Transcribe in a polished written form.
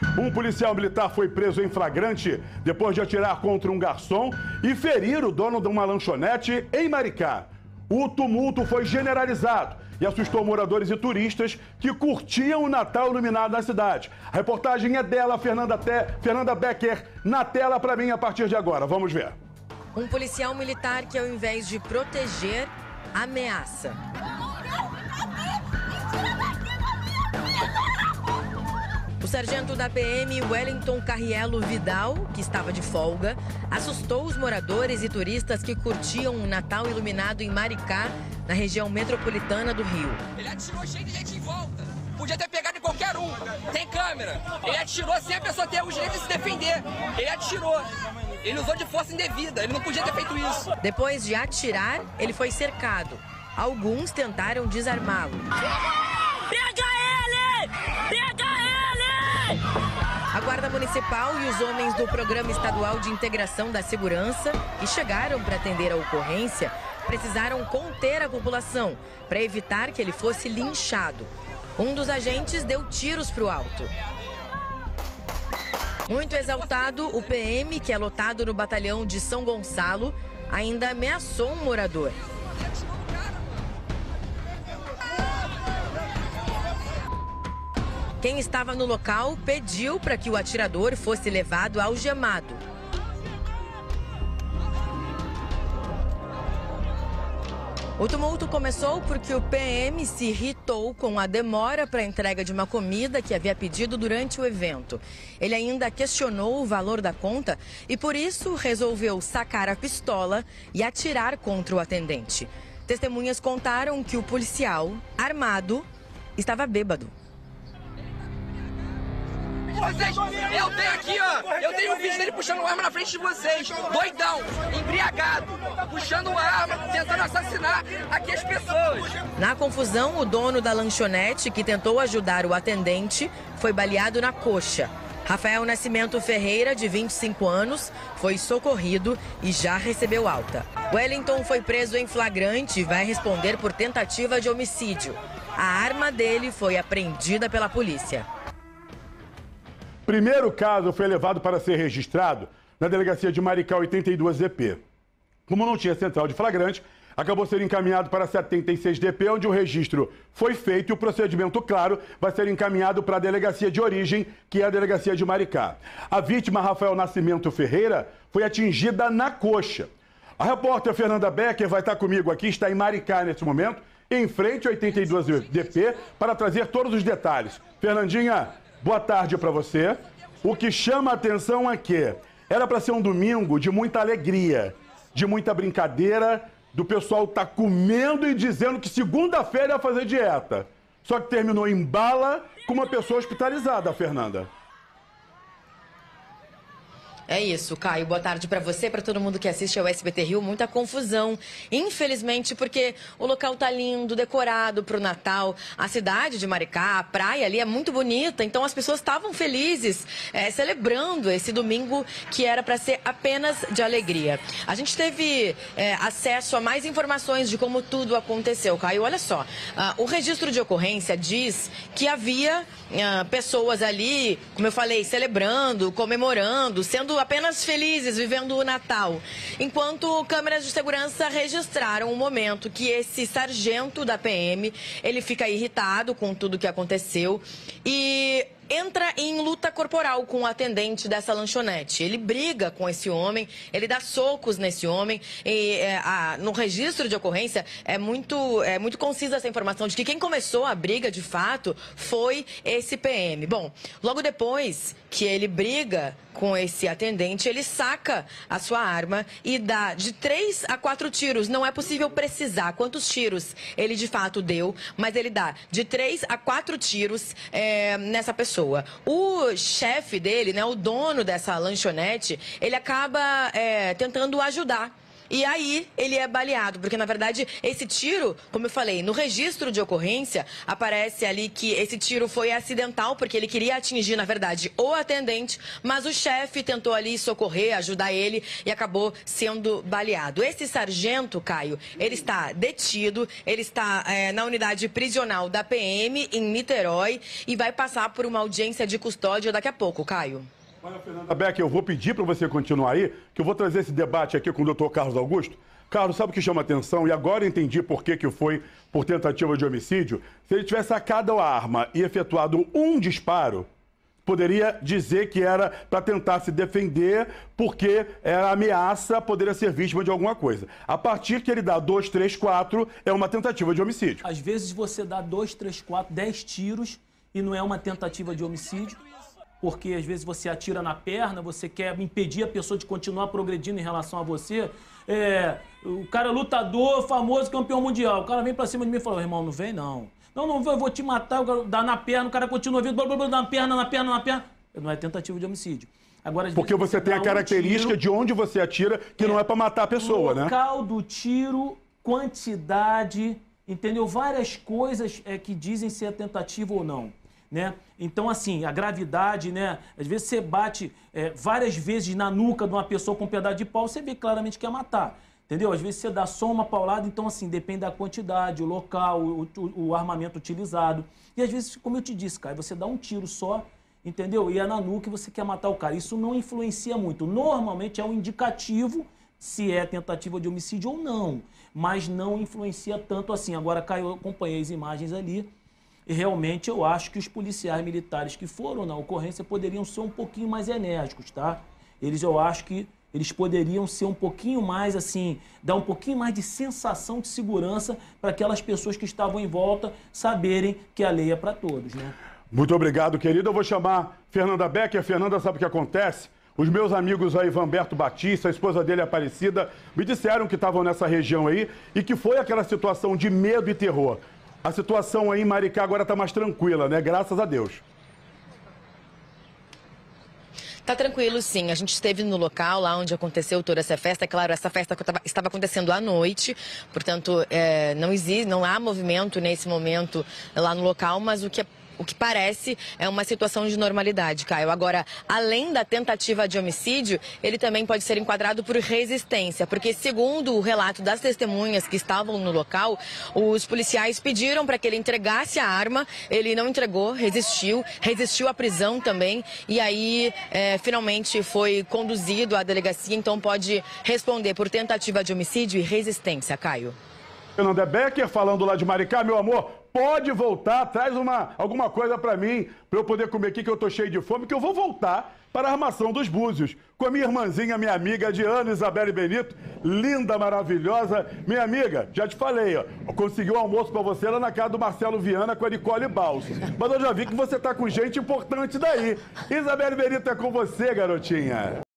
Um policial militar foi preso em flagrante depois de atirar contra um garçom e ferir o dono de uma lanchonete em Maricá. O tumulto foi generalizado e assustou moradores e turistas que curtiam o Natal iluminado na cidade. A reportagem é dela, Fernanda Becker, na tela para mim a partir de agora. Vamos ver. Um policial militar que, ao invés de proteger, ameaça. O sargento da PM, Wellington Carrielo Vidal, que estava de folga, assustou os moradores e turistas que curtiam um Natal iluminado em Maricá, na região metropolitana do Rio. Ele atirou cheio de gente em volta. Podia ter pegado em qualquer um. Tem câmera. Ele atirou sem a pessoa ter o direito de se defender. Ele atirou. Ele usou de força indevida. Ele não podia ter feito isso. Depois de atirar, ele foi cercado. Alguns tentaram desarmá-lo. Pega ele! Pega ele! A Guarda Municipal e os homens do Programa Estadual de Integração da Segurança, que chegaram para atender a ocorrência, precisaram conter a população para evitar que ele fosse linchado. Um dos agentes deu tiros para o alto. Muito exaltado, o PM, que é lotado no batalhão de São Gonçalo, ainda ameaçou um morador. Quem estava no local pediu para que o atirador fosse levado algemado. O tumulto começou porque o PM se irritou com a demora para a entrega de uma comida que havia pedido durante o evento. Ele ainda questionou o valor da conta e, por isso, resolveu sacar a pistola e atirar contra o atendente. Testemunhas contaram que o policial, armado, estava bêbado. Vocês, eu tenho aqui, ó, eu tenho um vídeo dele puxando arma na frente de vocês, doidão, embriagado, puxando arma, tentando assassinar aqui as pessoas. Na confusão, o dono da lanchonete, que tentou ajudar o atendente, foi baleado na coxa. Rafael Nascimento Ferreira, de 25 anos, foi socorrido e já recebeu alta. Wellington foi preso em flagrante e vai responder por tentativa de homicídio. A arma dele foi apreendida pela polícia. Primeiro caso foi levado para ser registrado na delegacia de Maricá 82DP. Como não tinha central de flagrante, acabou sendo encaminhado para 76DP, onde o registro foi feito e o procedimento, claro, vai ser encaminhado para a delegacia de origem, que é a delegacia de Maricá. A vítima, Rafael Nascimento Ferreira, foi atingida na coxa. A repórter Fernanda Becker vai estar comigo aqui, está em Maricá neste momento, em frente ao 82DP, para trazer todos os detalhes. Fernandinha, boa tarde para você. O que chama a atenção é que era para ser um domingo de muita alegria, de muita brincadeira, do pessoal tá comendo e dizendo que segunda-feira ia fazer dieta. Só que terminou em bala com uma pessoa hospitalizada, Fernanda. É isso, Caio. Boa tarde para você, para todo mundo que assiste ao SBT Rio. Muita confusão, infelizmente, porque o local tá lindo, decorado para o Natal. A cidade de Maricá, a praia ali é muito bonita, então as pessoas estavam felizes, celebrando esse domingo que era para ser apenas de alegria. A gente teve acesso a mais informações de como tudo aconteceu, Caio. Olha só, o registro de ocorrência diz que havia pessoas ali, como eu falei, celebrando, comemorando, sendo apenas felizes, vivendo o Natal. Enquanto câmeras de segurança registraram o momento que esse sargento da PM, ele fica irritado com tudo que aconteceu e entra em luta corporal com o atendente dessa lanchonete. Ele briga com esse homem, ele dá socos nesse homem. E, no registro de ocorrência é muito concisa essa informação de que quem começou a briga, de fato, foi esse PM. Bom, logo depois que ele briga com esse atendente, ele saca a sua arma e dá de 3 a 4 tiros. Não é possível precisar quantos tiros ele de fato deu, mas ele dá de 3 a 4 tiros nessa pessoa. O chefe dele, né, o dono dessa lanchonete, ele acaba tentando ajudar. e aí ele é baleado, porque na verdade esse tiro, como eu falei, no registro de ocorrência aparece ali que esse tiro foi acidental, porque ele queria atingir, na verdade, o atendente, mas o chefe tentou ali socorrer, ajudar ele e acabou sendo baleado. Esse sargento, Caio, ele está detido, ele está na unidade prisional da PM em Niterói e vai passar por uma audiência de custódia daqui a pouco, Caio. Olha, Fernanda Beck, eu vou pedir para você continuar aí, que eu vou trazer esse debate aqui com o doutor Carlos Augusto. Carlos, sabe o que chama atenção? E agora eu entendi por que foi por tentativa de homicídio. Se ele tivesse sacado a arma e efetuado um disparo, poderia dizer que era para tentar se defender, porque era ameaça, poderia ser vítima de alguma coisa. A partir que ele dá 2, 3, 4, é uma tentativa de homicídio. Às vezes você dá 2, 3, 4, 10 tiros e não é uma tentativa de homicídio, porque às vezes você atira na perna, você quer impedir a pessoa de continuar progredindo em relação a você. O cara é lutador, famoso, campeão mundial. O cara vem pra cima de mim e fala, irmão, não vem não. Não vou, eu vou te matar, eu quero dar na perna, o cara continua vindo, blá, blá, blá, na perna. Não é tentativa de homicídio. Agora, às porque vezes você tem a característica de onde você atira, que não é pra matar a pessoa, né? Local do tiro, quantidade, entendeu? Várias coisas que dizem se é tentativa ou não, né? Então, assim, a gravidade, né? Às vezes você bate várias vezes na nuca de uma pessoa com um pedaço de pau, você vê claramente que quer matar. Entendeu? Às vezes você dá só uma paulada, então assim, depende da quantidade, o local, o armamento utilizado. E às vezes, como eu te disse, cara, você dá um tiro só, entendeu? E é na nuca e você quer matar o cara. Isso não influencia muito. Normalmente é um indicativo se é tentativa de homicídio ou não, mas não influencia tanto assim. Agora, Caio, eu acompanhei as imagens ali e realmente eu acho que os policiais militares que foram na ocorrência poderiam ser um pouquinho mais enérgicos, tá? Eu acho que eles poderiam ser um pouquinho mais, assim, dar um pouquinho mais de sensação de segurança para aquelas pessoas que estavam em volta saberem que a lei é para todos, né? Muito obrigado, querido. Eu vou chamar Fernanda Beck. A Fernanda sabe o que acontece? Os meus amigos aí, Vanberto Batista, a esposa dele, Aparecida, me disseram que estavam nessa região aí e que foi aquela situação de medo e terror. A situação aí em Maricá agora está mais tranquila, né? Graças a Deus. Tá tranquilo, sim. A gente esteve no local, lá onde aconteceu toda essa festa. É claro, essa festa estava acontecendo à noite, portanto, não há movimento nesse momento lá no local, mas o que parece é uma situação de normalidade, Caio. Agora, além da tentativa de homicídio, ele também pode ser enquadrado por resistência, porque segundo o relato das testemunhas que estavam no local, os policiais pediram para que ele entregasse a arma, ele não entregou, resistiu à prisão também, e aí finalmente foi conduzido à delegacia, então pode responder por tentativa de homicídio e resistência, Caio. Fernanda Becker falando lá de Maricá, meu amor, pode voltar, traz alguma coisa pra mim, pra eu poder comer aqui, que eu tô cheio de fome, que eu vou voltar para a Armação dos Búzios, com a minha irmãzinha, minha amiga Diana Isabelle Benito, linda, maravilhosa, minha amiga, já te falei, ó, consegui um almoço pra você lá na casa do Marcelo Viana com a Nicole Balso, mas eu já vi que você tá com gente importante daí. Isabelle Benito é com você, garotinha.